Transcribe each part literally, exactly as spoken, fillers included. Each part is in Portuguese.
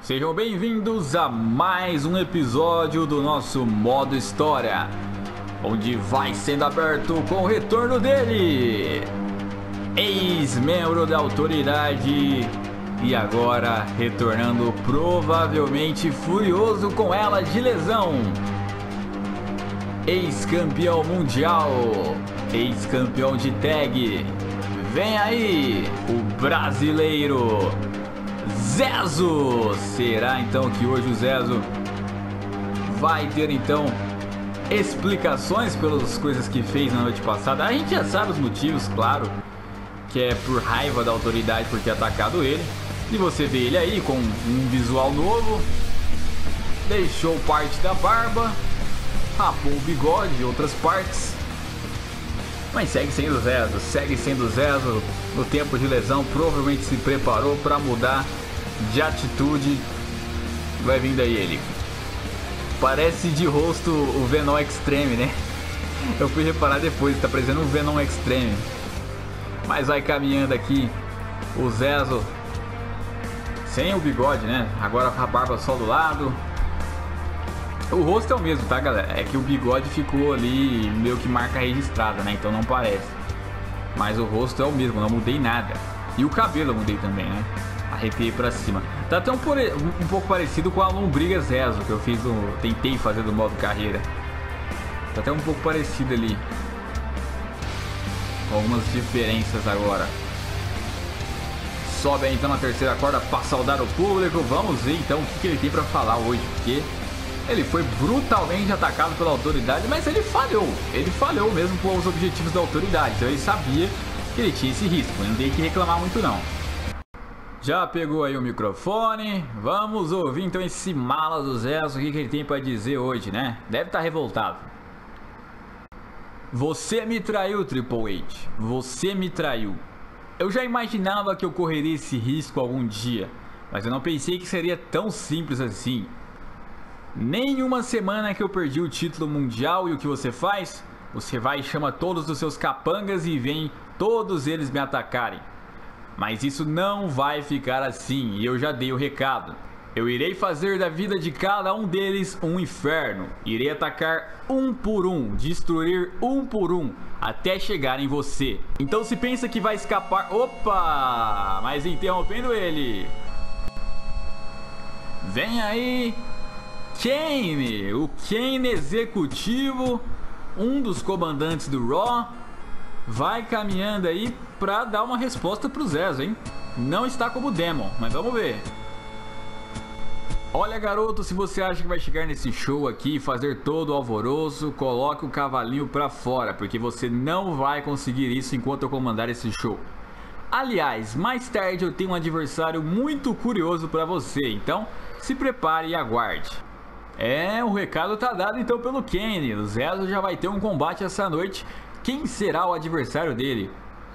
Sejam bem-vindos a mais um episódio do nosso modo história, onde vai sendo aberto com o retorno dele, ex-membro da autoridade e agora retornando provavelmente furioso com ela de lesão, ex-campeão mundial, ex-campeão de tag. Vem aí o brasileiro Zezo. Será então que hoje o Zezo vai ter então explicações pelas coisas que fez na noite passada? A gente já sabe os motivos, claro, que é por raiva da autoridade por ter atacado ele. E você vê ele aí com um visual novo, deixou parte da barba, rapou o bigode e outras partes, mas segue sendo Zezo, segue sendo Zezo. No tempo de lesão provavelmente se preparou para mudar de atitude. Vai vindo aí ele, parece de rosto o Venom Extreme, né? Eu fui reparar depois, tá parecendo um Venom Extreme. Mas vai caminhando aqui o Zezo, sem o bigode, né? Agora com a barba só do lado. O rosto é o mesmo, tá, galera? É que o bigode ficou ali meio que marca registrada, né? Então não parece. Mas o rosto é o mesmo, não mudei nada. E o cabelo eu mudei também, né? Arrepiei pra cima. Tá até um, um pouco parecido com a Lombriga Zezo, que eu fiz do, tentei fazer do modo carreira. Tá até um pouco parecido ali, com algumas diferenças agora. Sobe aí então na terceira corda para saudar o público. Vamos ver então o que, que ele tem pra falar hoje, porque ele foi brutalmente atacado pela autoridade, mas ele falhou. Ele falhou mesmo com os objetivos da autoridade. Então ele sabia que ele tinha esse risco. Não tem que reclamar muito não. Já pegou aí o microfone. Vamos ouvir então esse mala do Zezo. O que, que ele tem para dizer hoje, né? Deve estar revoltado. Você me traiu, Triple H. Você me traiu. Eu já imaginava que eu correria esse risco algum dia, mas eu não pensei que seria tão simples assim. Nem uma semana que eu perdi o título mundial, e o que você faz? Você vai e chama todos os seus capangas e vem todos eles me atacarem. Mas isso não vai ficar assim, e eu já dei o recado. Eu irei fazer da vida de cada um deles um inferno. Irei atacar um por um, destruir um por um, até chegar em você. Então se pensa que vai escapar... Opa! Mas interrompendo ele, vem aí Kane, o Kane executivo, um dos comandantes do Raw, vai caminhando aí pra dar uma resposta pro Zezo, hein? Não está como Demon, mas vamos ver. Olha, garoto, se você acha que vai chegar nesse show aqui e fazer todo o alvoroço, coloque o cavalinho pra fora, porque você não vai conseguir isso enquanto eu comandar esse show. Aliás, mais tarde eu tenho um adversário muito curioso pra você, então se prepare e aguarde. É, o recado tá dado então pelo Kane. O Zezo já vai ter um combate essa noite. Quem será o adversário dele?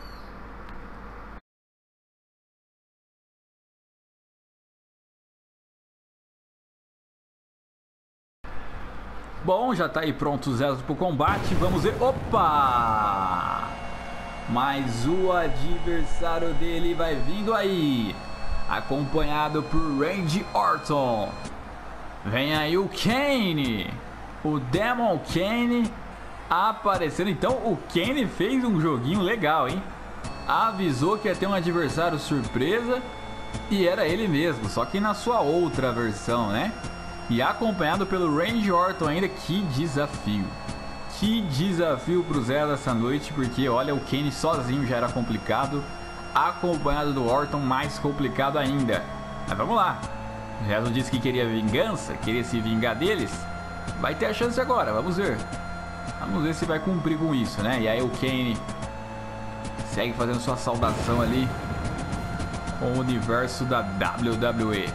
Bom, já tá aí pronto o Zezo pro combate. Vamos ver. Opa! Mas o adversário dele vai vindo aí, acompanhado por Randy Orton. Vem aí o Kane, o Demon Kane aparecendo. Então o Kane fez um joguinho legal, hein? Avisou que ia ter um adversário surpresa e era ele mesmo, só que na sua outra versão, né? E acompanhado pelo Randy Orton ainda. Que desafio, que desafio pro Zezo essa noite, porque olha, o Kane sozinho já era complicado, acompanhado do Orton mais complicado ainda. Mas vamos lá, o Zezo disse que queria vingança, queria se vingar deles. Vai ter a chance agora, vamos ver. Vamos ver se vai cumprir com isso, né? E aí o Kane segue fazendo sua saudação ali com o universo da W W E.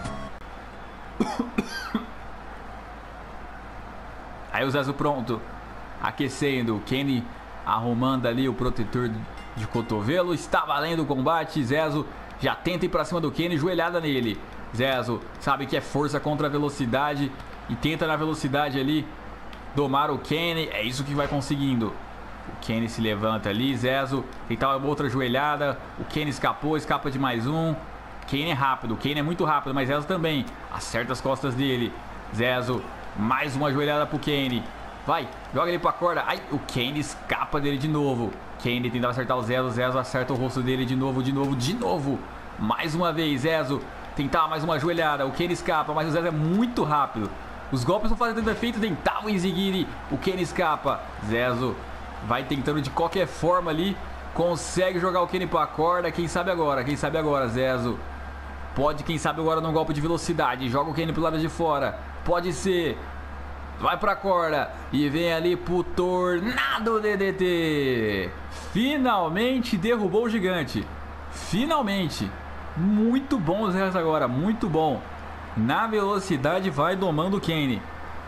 Aí o Zezo pronto, aquecendo, o Kane arrumando ali o protetor de cotovelo. Está valendo o combate. Zezo já tenta ir pra cima do Kane, joelhada nele. Zezo sabe que é força contra a velocidade e tenta na velocidade ali domar o Kane. É isso que vai conseguindo. O Kane se levanta ali, Zezo tenta uma outra joelhada. O Kane escapou, escapa de mais um. Kane é rápido, Kane é muito rápido, mas Zezo também. Acerta as costas dele. Zezo, mais uma joelhada pro Kane. Vai, joga ele pra corda. Ai, o Kane escapa dele de novo. Kane tentava acertar o Zezo, Zezo acerta o rosto dele de novo, de novo, de novo. Mais uma vez, Zezo tentava mais uma joelhada. O Kane escapa, mas o Zezo é muito rápido. Os golpes não fazem tanto efeito, tentava o Enziguri. O Kane escapa. Zezo vai tentando de qualquer forma ali. Consegue jogar o Kane pra corda. Quem sabe agora, quem sabe agora, Zezo. Pode, quem sabe agora num golpe de velocidade. Joga o Kane pro lado de fora. Pode ser. Vai pra corda. E vem ali pro Tornado D D T. Finalmente derrubou o gigante. Finalmente. Muito bom o Zezo agora. Muito bom. Na velocidade vai domando o Kane.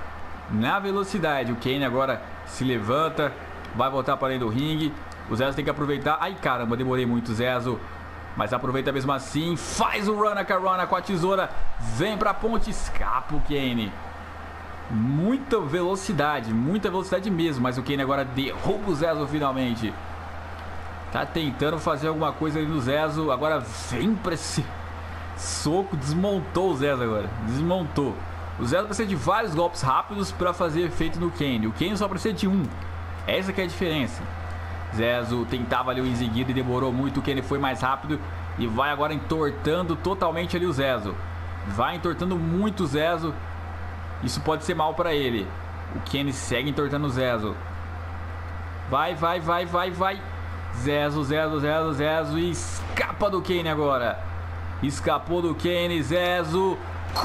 Na velocidade. O Kane agora se levanta. Vai voltar para dentro do ringue. O Zezo tem que aproveitar. Ai caramba, demorei muito, Zezo. Mas aproveita mesmo assim. Faz o Rana Carona com a tesoura. Vem pra ponte. Escapa o Kane. Muita velocidade. Muita velocidade mesmo. Mas o Kane agora derruba o Zezo finalmente. Tá tentando fazer alguma coisa ali no Zezo. Agora vem pra esse soco. Desmontou o Zezo agora. Desmontou. O Zezo precisa de vários golpes rápidos pra fazer efeito no Kane. O Kane só precisa de um. Essa que é a diferença. Zezo tentava ali o Enziguri e demorou muito. O Kane foi mais rápido e vai agora entortando totalmente ali o Zezo. Vai entortando muito o Zezo. Isso pode ser mal pra ele. O Kane segue entortando o Zezo. Vai, vai, vai, vai, vai. Zezo, Zezo, Zezo, Zezo. E escapa do Kane agora. Escapou do Kane, Zezo.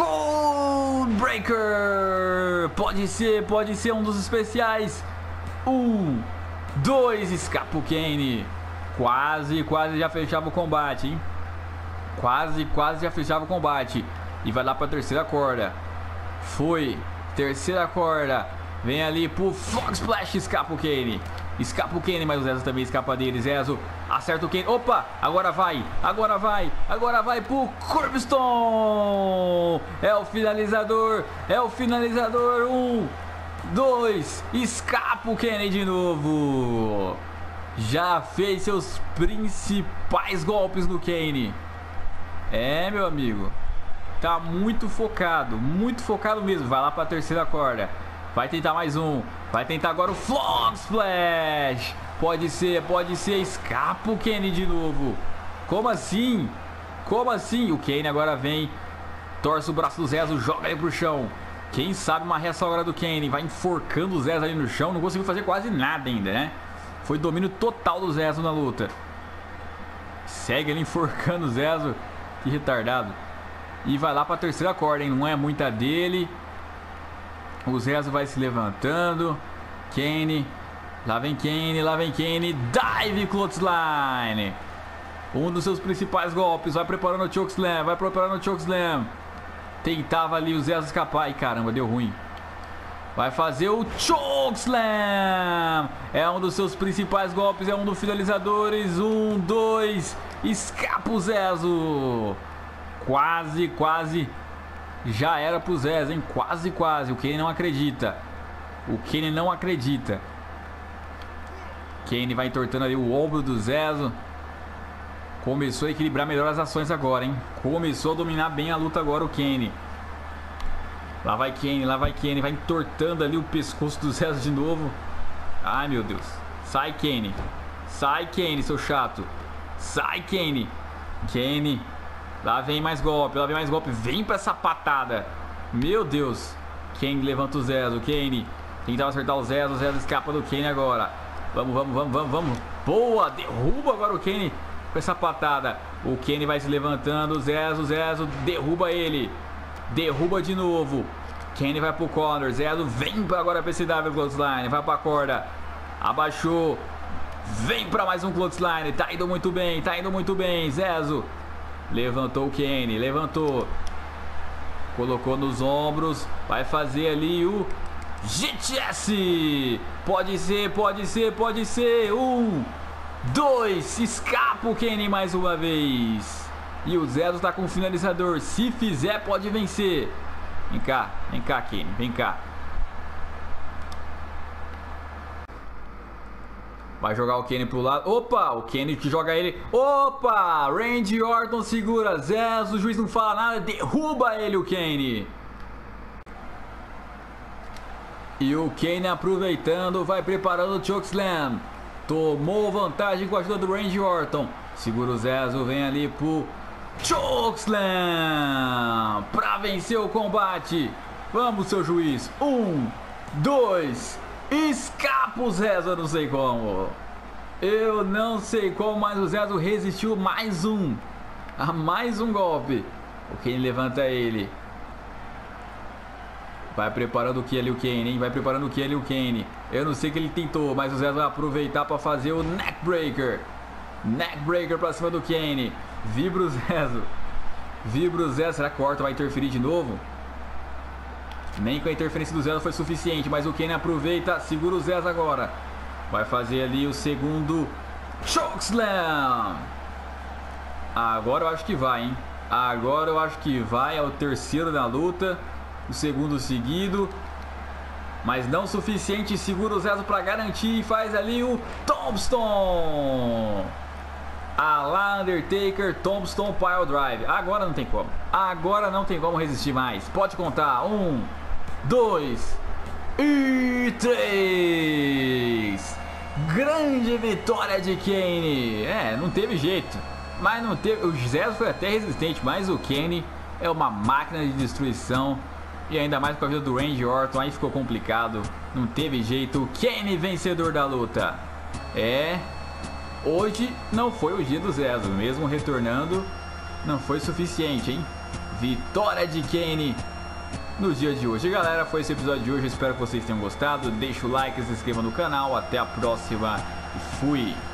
Cold Breaker. Pode ser, pode ser um dos especiais. Um, dois, escapa o Kane. Quase, quase já fechava o combate, hein? Quase, quase já fechava o combate. E vai lá pra terceira corda. Foi, terceira corda. Vem ali pro Frog Splash, escapa o Kane. Escapa o Kane, mas o Zezo também escapa dele. Zezo acerta o Kane. Opa, agora vai, agora vai, agora vai pro Curbstone. É o finalizador, é o finalizador. Um, dois, escapa o Kane de novo. Já fez seus principais golpes no Kane. É, meu amigo. Tá muito focado, muito focado mesmo. Vai lá pra terceira corda. Vai tentar mais um. Vai tentar agora o Frog Splash. Pode ser, pode ser. Escapa o Kane de novo. Como assim? Como assim? O Kane agora vem. Torce o braço do Zezo, joga ele pro chão. Quem sabe uma reação agora do Kane. Vai enforcando o Zezo ali no chão. Não conseguiu fazer quase nada ainda, né? Foi domínio total do Zezo na luta. Segue ele enforcando o Zezo. Que retardado. E vai lá pra terceira corda, hein? Não é muita dele. O Zezo vai se levantando. Kane. Lá vem Kane, lá vem Kane. Dive Clothesline. Um dos seus principais golpes. Vai preparando o Chokeslam. Vai preparando o Chokeslam. Tentava ali o Zezo escapar. Ai, caramba, deu ruim. Vai fazer o Chokeslam. É um dos seus principais golpes. É um dos finalizadores. Um, dois. Escapa o Zezo. Quase, quase. Já era pro Zezo, hein? Quase, quase. O Kane não acredita. O Kane não acredita. Kane vai entortando ali o ombro do Zezo. Começou a equilibrar melhor as ações agora, hein? Começou a dominar bem a luta agora o Kane. Lá vai Kane, lá vai Kane. Vai entortando ali o pescoço do Zezo de novo. Ai, meu Deus. Sai, Kane. Sai, Kane, seu chato. Sai, Kane. Kane. Lá vem mais golpe, lá vem mais golpe. Vem pra essa patada. Meu Deus. Kane levanta o Zezo. Kane tentava acertar o Zezo. O Zezo escapa do Kane agora. Vamos, vamos, vamos, vamos, vamos. Boa, derruba agora o Kane com essa patada. O Kane vai se levantando. O Zezo, o Zezo derruba ele. Derruba de novo. Kane vai pro corner. Zezo vem pra agora pra esse W Clothesline. Vai pra corda. Abaixou. Vem pra mais um Clothesline. Tá indo muito bem, tá indo muito bem. Zezo levantou o Kane, levantou. Colocou nos ombros. Vai fazer ali o G T S. Pode ser, pode ser, pode ser. Um, dois. Escapa o Kane mais uma vez. E o Zezo tá com o finalizador. Se fizer, pode vencer. Vem cá, vem cá, Kane, vem cá. Vai jogar o Kane pro lado. Opa, o Kane que joga ele. Opa, Randy Orton segura Zezo. O juiz não fala nada, derruba ele o Kane. E o Kane aproveitando, vai preparando o chokeslam. Tomou vantagem com a ajuda do Randy Orton. Segura o Zezo, vem ali pro chokeslam para vencer o combate. Vamos, seu juiz. Um, dois, escapa o Zezo, eu não sei como. Eu não sei como, mas o Zezo resistiu mais um. A mais um golpe. O Kane levanta ele. Vai preparando o que ali o Kane, hein? Vai preparando o que ali o Kane. Eu não sei o que ele tentou, mas o Zezo vai aproveitar para fazer o neckbreaker. Neckbreaker para cima do Kane. Vibra o Zezo. Vibra o Zezo. Será que o Orton vai interferir de novo? Nem com a interferência do Zezo foi suficiente, mas o Kane aproveita. Segura o Zezo agora. Vai fazer ali o segundo chokeslam. Agora eu acho que vai, hein? Agora eu acho que vai. É o terceiro da luta. O segundo seguido, mas não o suficiente. Segura o Zezo para garantir e faz ali o Tombstone. A lá Undertaker, Tombstone Pile Drive. Agora não tem como. Agora não tem como resistir mais. Pode contar. Um, dois e três. Grande vitória de Kane. É, não teve jeito. Mas não teve. O Zezo foi até resistente, mas o Kane é uma máquina de destruição. E ainda mais com a ajuda do Randy Orton, aí ficou complicado. Não teve jeito. Kane vencedor da luta. É, hoje não foi o dia do Zezo. Mesmo retornando, não foi suficiente, hein? Vitória de Kane no dia de hoje. Galera, foi esse episódio de hoje. Eu espero que vocês tenham gostado. Deixa o like, se inscreva no canal. Até a próxima e fui!